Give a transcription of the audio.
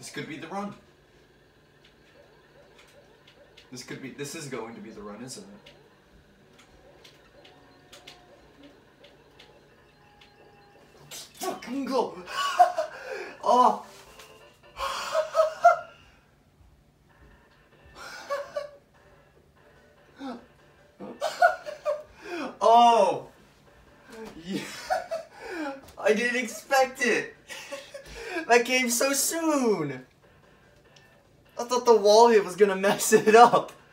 This could be the run. This is going to be the run, isn't it? Fucking go! Oh! Oh! Yeah. I didn't expect it! That came so soon! I thought the wall hit was gonna mess it up.